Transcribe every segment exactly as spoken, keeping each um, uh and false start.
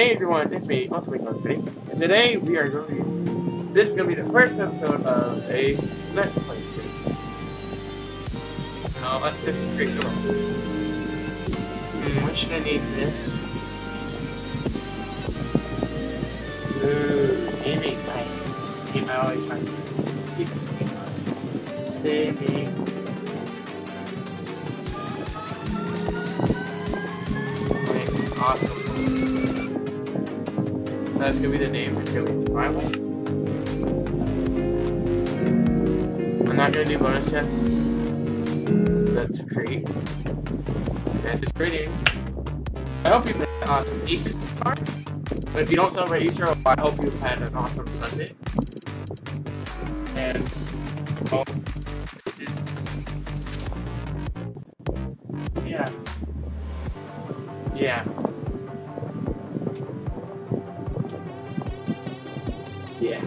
Hey everyone, it's me, Ultimate Company, and today we are going to, this is going to be the first episode of a Let's Play series. Now, let's just create the room. Hmm, what should I name this? Ooh, gaming night. Game I always try to keep this game Gaming. Awesome. That's gonna be the name. It's gonna be survival. I'm not gonna do bonus chests. Let's create. That's just creating. I hope you've had an awesome Easter. But if you don't celebrate Easter, I hope you've had an awesome Sunday. And well, it's yeah, yeah. Yeah.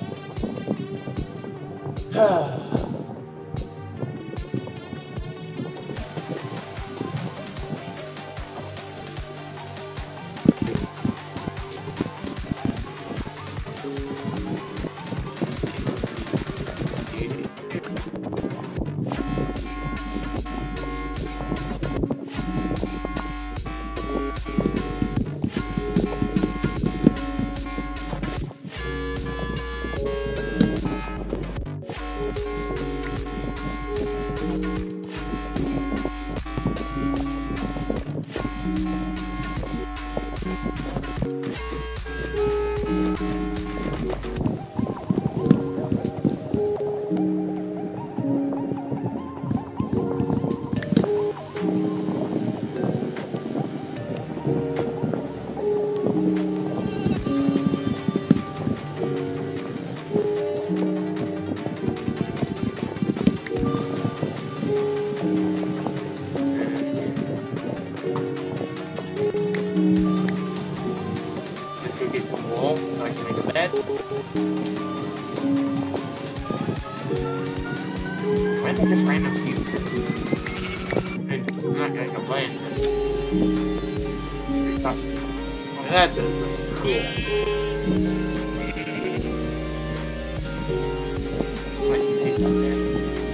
So I can make a bed. Why is there just random seeds? I'm not gonna complain. Oh, that's just cool. What you think up there?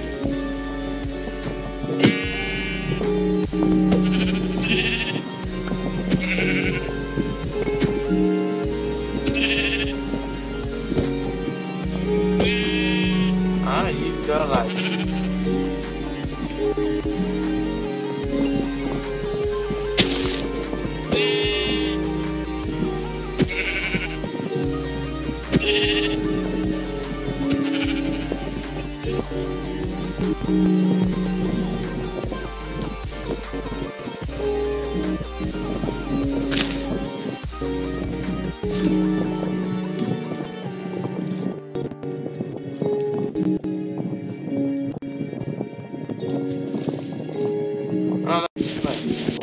Ah, you got like. Oh, that's fun.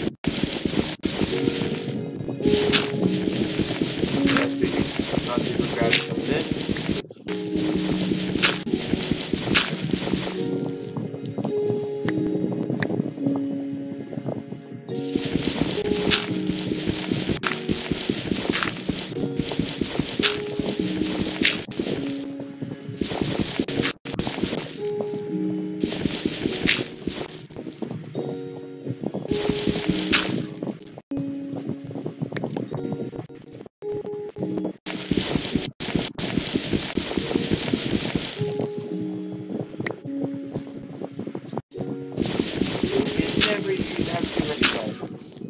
That's big. I'll see if grab some of this. Never you have too much life.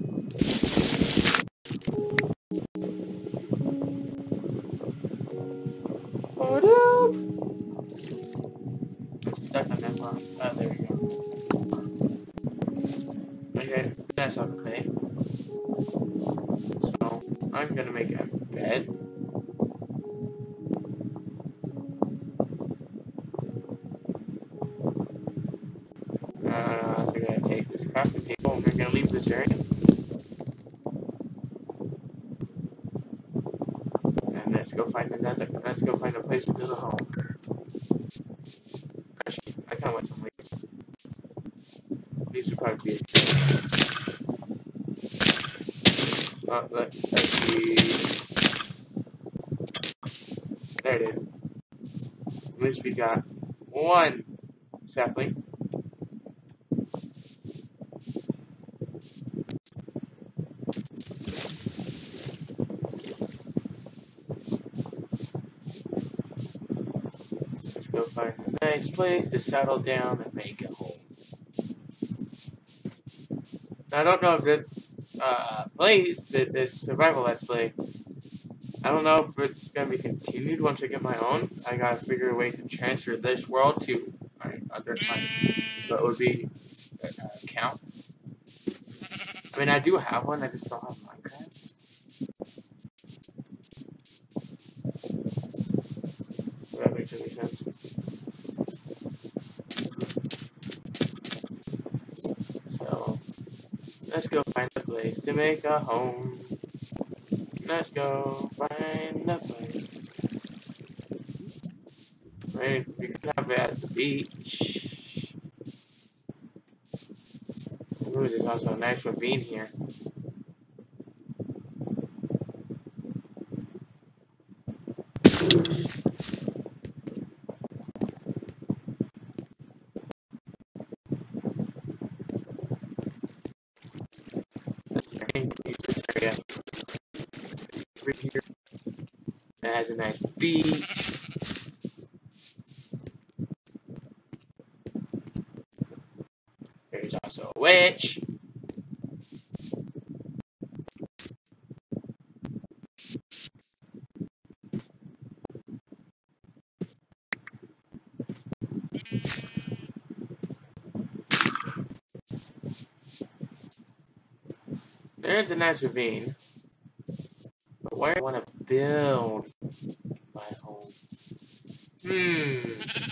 Hold up! I'm stuck on that one. Oh, there we go. Okay, that's okay. So, I'm gonna make a bed. Uh, so I'm gonna take this crafting table and we're gonna leave this area. And let's go find another, let's go find a place to do a home. Actually, I kinda want some leaves. These would probably be Uh, let, let's see. There it is. At least we got one sapling. Let's go find a nice place to settle down and make a home. Now, I don't know if this uh, plays, this survival let's play, I don't know if it's going to be continued once I get my own. I got to figure a way to transfer this world to my other, my, what would be an account. I mean, I do have one, I just don't have Minecraft. If that makes any sense. So, let's go find a place to make a home. Let's go find a place. I mean, we could have it at the beach. Ooh, there's also a nice ravine here. This area over here. It has a nice beach. There's also a witch. There's a nice ravine. But where do I want to build my home? Hmm.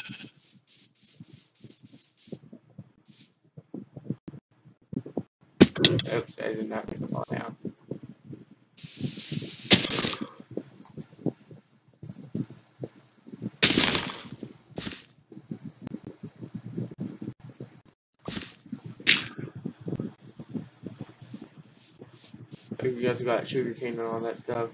Oops, I did not mean to fall down. You guys got sugar cane and all that stuff.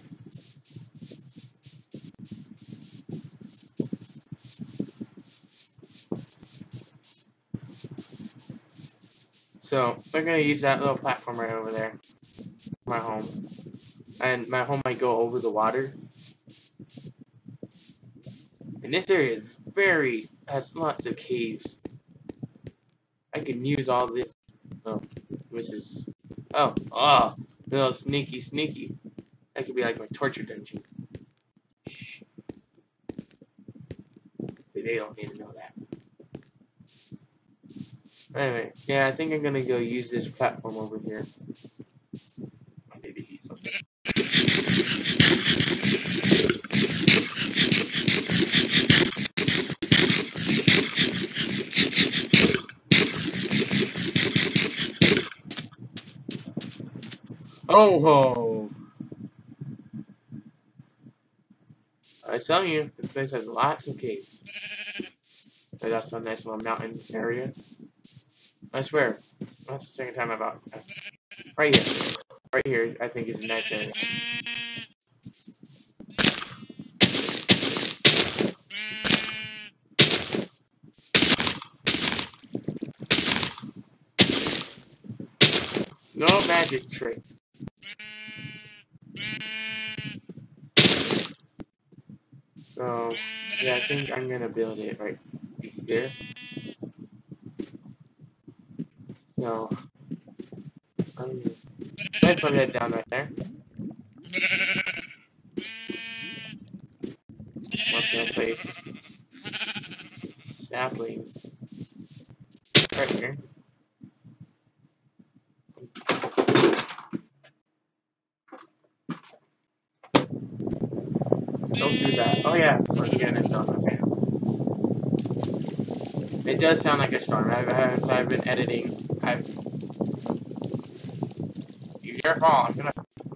So, we're gonna use that little platform right over there. My home. And my home might go over the water. And this area is very, has lots of caves. I can use all this. Oh, this is, oh, oh, little sneaky, sneaky. That could be like my torture dungeon. Shh. They don't need to know that. Anyway, yeah, I think I'm gonna go use this platform over here. I need to eat something. Oh ho! I was telling you, this place has lots of caves. There's also a nice little mountain area. I swear, that's the second time I've out. Right here. Right here, I think is a nice area. No magic tricks. So, yeah, I think I'm gonna build it right here. So, um, let's put it down right there. Once gonna place sapling right here. Don't do that. Oh yeah, once again, it's not a fan. It does sound like a storm. I've, I've, I've been editing. I've. Your fault. I'm gonna.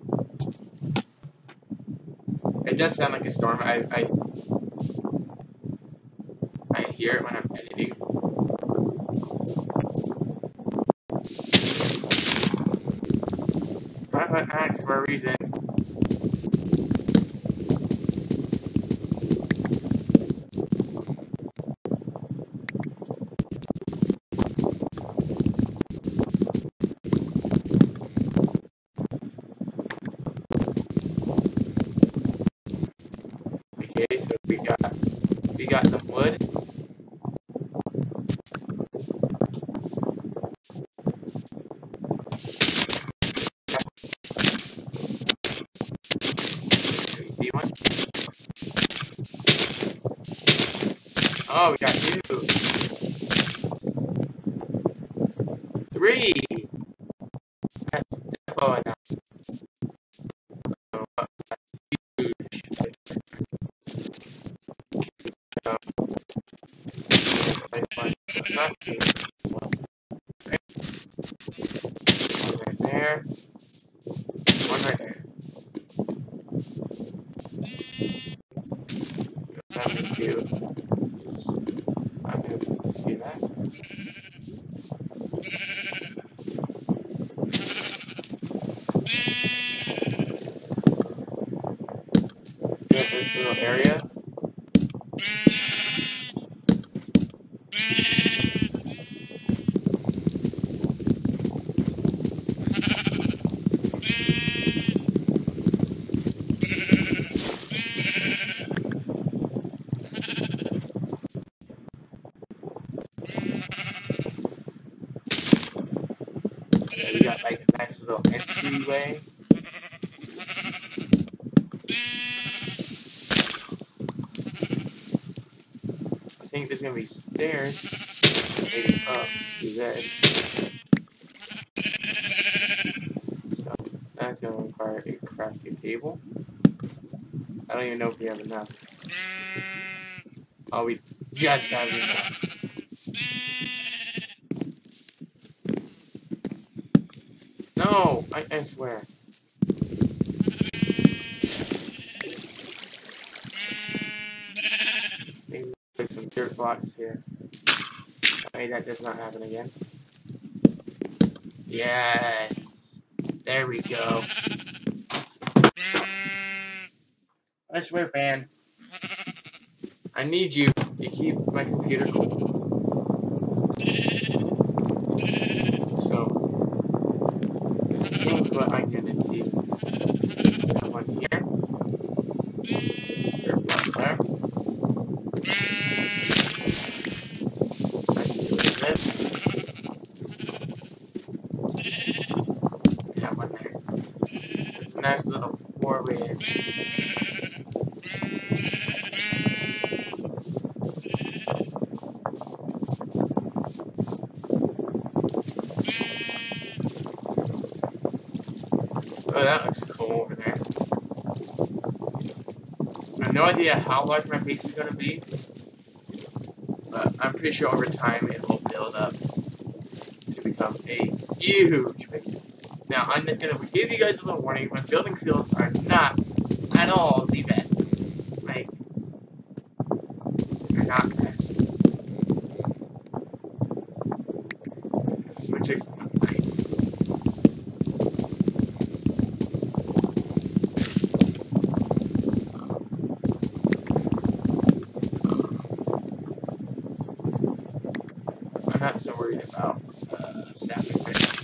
It does sound like a storm. I, I. I hear it when I'm editing. Huh? have an axe for a reason. Okay, so we got we got the wood. See one? Oh, we got two. Three! That's definitely enough. So, uh, huge. So, nice one. Not two. Right. One right there. One right there. That would do. I'm going to do that. Get this little area. Yeah, we got like a nice little entryway. I think there's gonna be stairs leading up to this. So that's gonna require a crafting table. I don't even know if we have enough. Oh, we just have enough. No, I, I swear. Maybe put some dirt blocks here. Okay, that does not happen again. Yes. There we go. I swear, fan. I need you to keep my computer cool. So, here's what I'm gonna do. That one here. Dirt block there. I can do this. That one there. There's a nice little four-way. Oh, that looks cool over there. I have no idea how large my base is going to be, but I'm pretty sure over time it will build up to become a huge base. Now, I'm just going to give you guys a little warning, my building skills are not at all the best. Like, they're not the best. Which is nice. I'm not so worried about uh, staffing right now.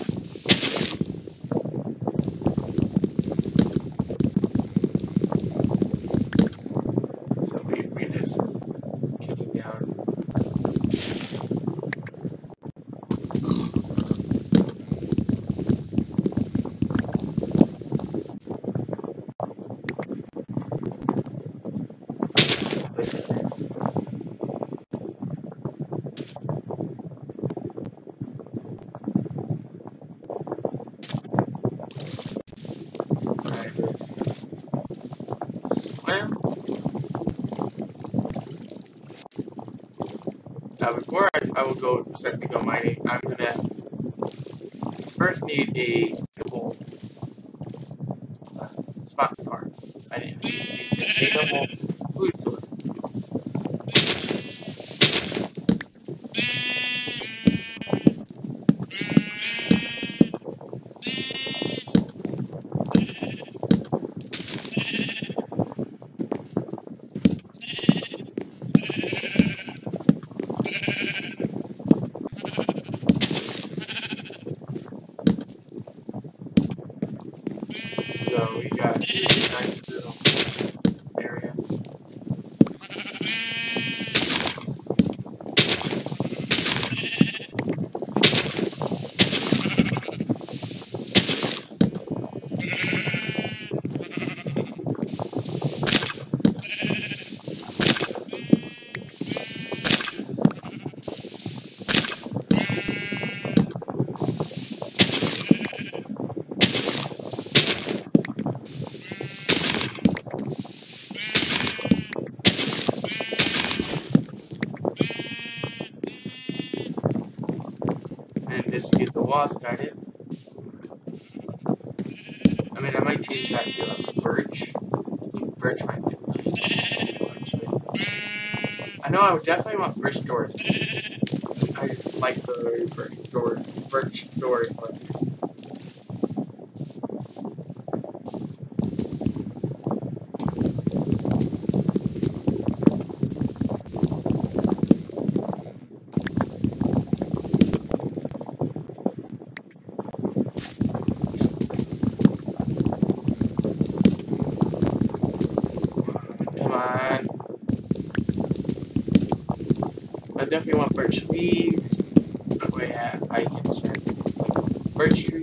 So we, we just kicking down. Now, before I, I will go start to go mining, I'm gonna first need a suitable uh, spot to farm. I need a sustainable food source. and just get the wall started. I mean, I might change that to like birch. I think birch might be really cool, actually. I know I would definitely want birch doors. I just like the birch door, birch doors. Like, come on. I definitely want birch leaves. That way I, I can start birch tree.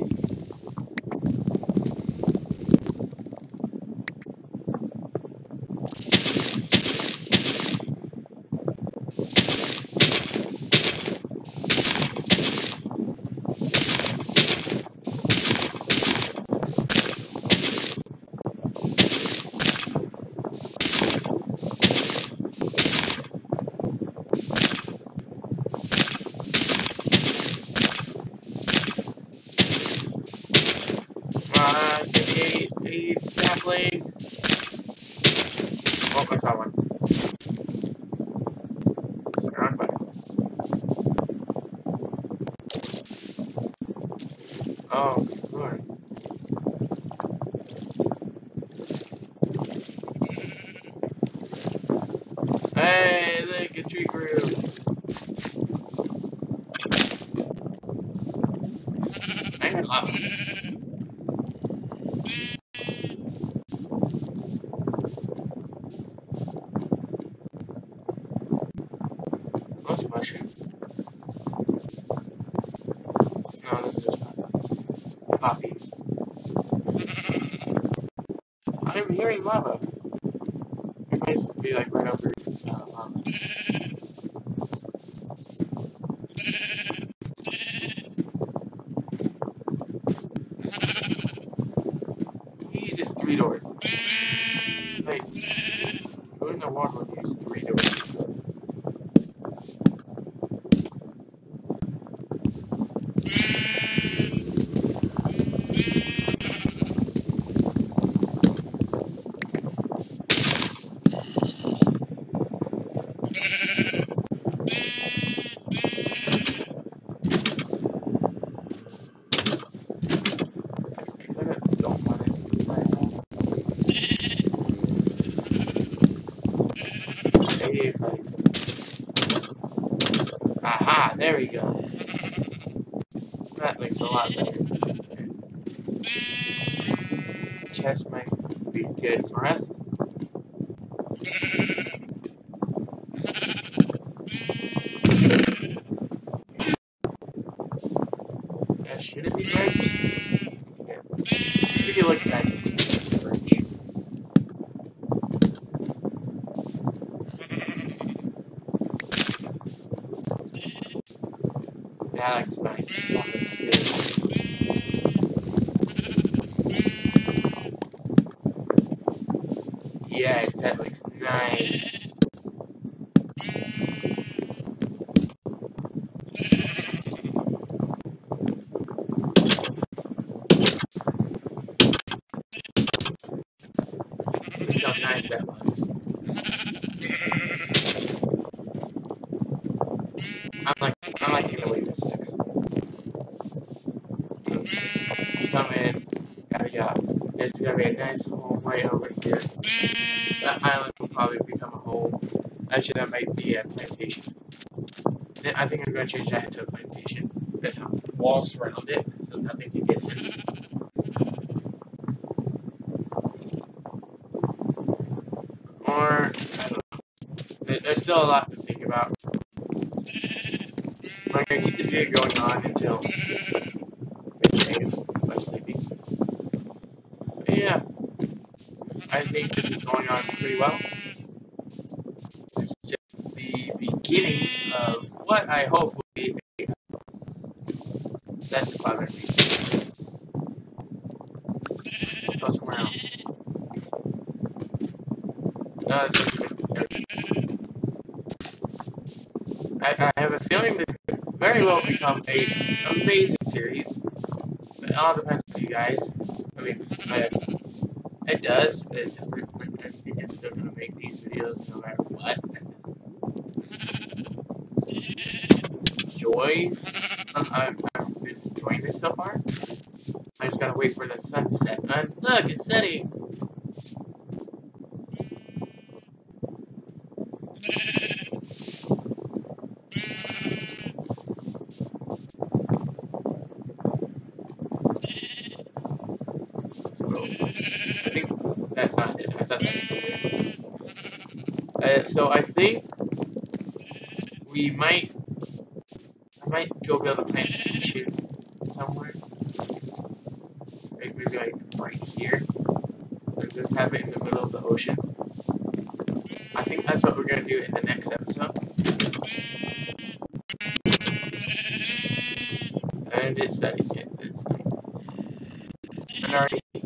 Uh, give me a, a sapling. Oh, I saw one. It's the wrong button. Oh, Lord. Hey, look, a tree grew. I heard lava. What's a mushroom? No, this is just poppies. I'm hearing lava. It might just be like right over uh, lava. He uses three doors. Wait, who in the world would use three doors? Aha, there we go. That makes a lot better. Chest might be good for us. Yeah, should it be birch? Yeah. I think it looks nice with birch. That looks nice. That looks good. Yes, that looks nice. Look how nice that looks. I'm like, I'm liking the way this looks. So, you come in, uh, yeah, it's gonna be a nice home right over here. That island will probably become a home. Actually, that might be a plantation. I think I'm gonna change that into a plantation that have walls surround it, so nothing can get in. Or, I don't know. There's still a lot to think about. I'm gonna keep this video going on until it's safe. I'm sleeping. But yeah, I think this is going on pretty well. This is just the beginning of what I hope will be a that's the cloud right. Go somewhere else. No, this is good. I, I have a feeling this very well become a amazing series. It all depends on you guys. I mean, I, it does. It's, I think I'm still gonna make these videos no matter what. I just enjoy. I'm, I'm, I've been enjoying this so far. I just gotta wait for the sun to set. And look, it's setting. So, I think that's not it. I thought that's it. Uh, so I think we might, I might go build a plantation somewhere. Like maybe like right here. Or just have it in the middle of the ocean. I think that's what we're gonna do in the next episode. And it's setting it. It's and already is.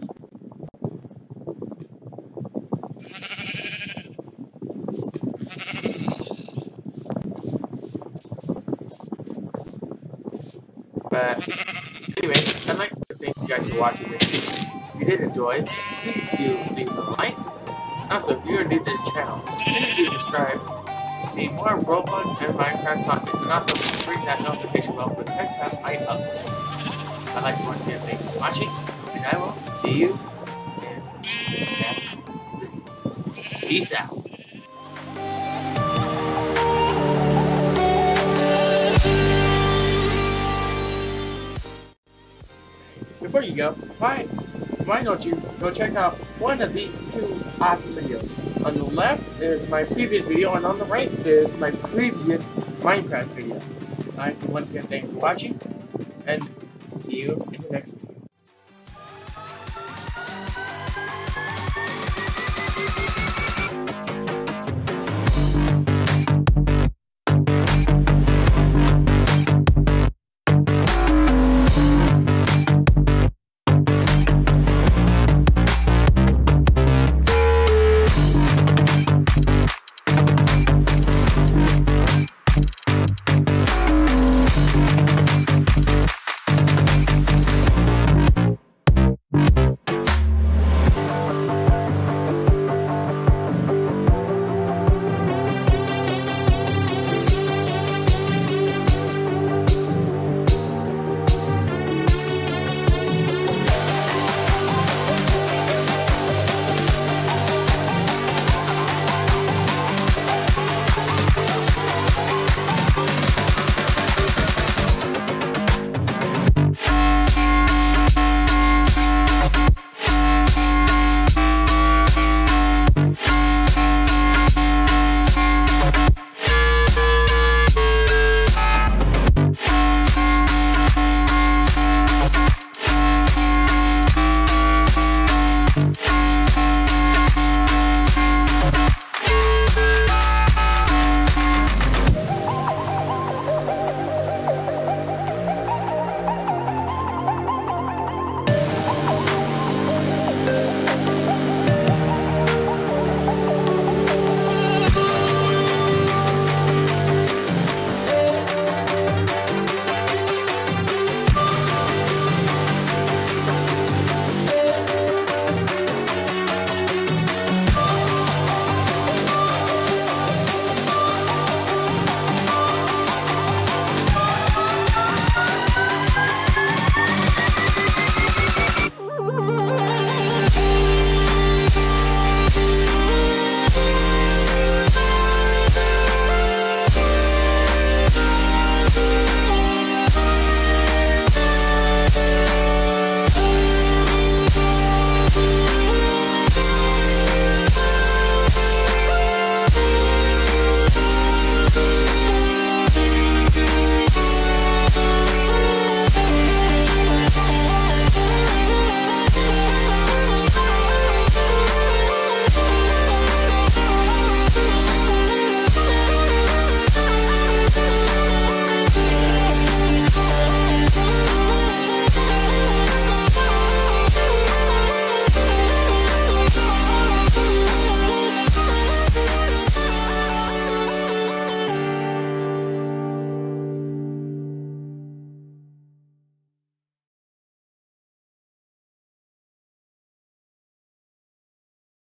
But anyway, I'd like to thank you guys for watching this video. If you did enjoy, please do leave a like. Also, if you are new to the channel, please do subscribe to see more Roblox and Minecraft content, and also ring that notification bell for the next time I upload. I'd like to once again thank you for watching, and I will see you in the next video. Peace out. Before you go, why, why don't you go check out one of these two awesome videos. On the left is my previous video, and on the right is my previous Minecraft video. I'd like to once again thank you for watching, and see you in the next video.